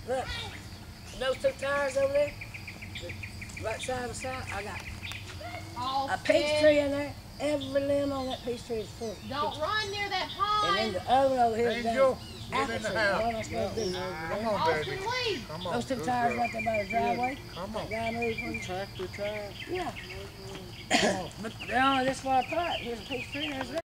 Look, those two tires over there, right side by side, I got a peach tree in there. Every limb on that peach tree is full. Don't run near that pond. And then the other one over here is Angel, apple get in the tree. house. What am I supposed to do? Come on, baby. Come on. Those two good tires girl. right there by the driveway. Come That on. guy moved from. Tractor tires. Yeah. But they're only this far apart. Here's a peach tree and there's that.